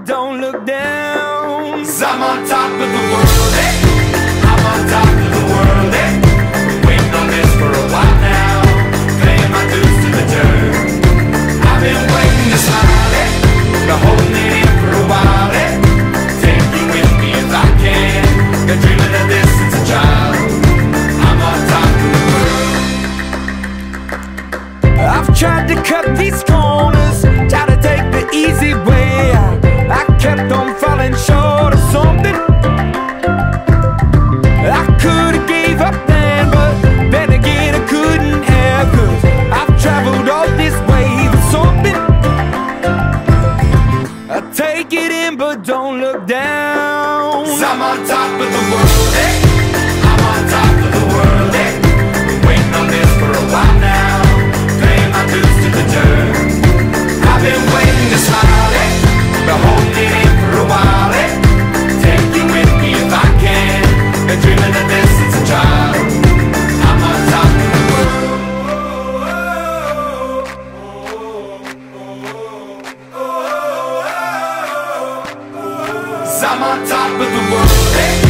don't look down. 'Cause I'm on top of the world, eh? I'm on top of the world, eh? Been waiting on this for a while now, paying my dues to the dirt. I've been waiting to smile, eh? Been holding it in for a while, eh? Take you with me if I can. Been dreaming of this since a child. I'm on top of the world. I've tried to cut these corners, try to take the easy way. I kept on falling short of something. I could've gave up then, but then again I couldn't have, 'cause I've traveled all this way for something. I take it in but don't look down. 'Cause I'm on top of the world, eh? I'm on top of the world, eh? Been waiting on this for a while now, paying my dues to the dirt. I've been waiting to smile, eh? Been holding it in for a while, eh? Take you with me if I can. Been dreaming of this since a child. I'm on top of the world. 'Cause I'm on top of the world, eh?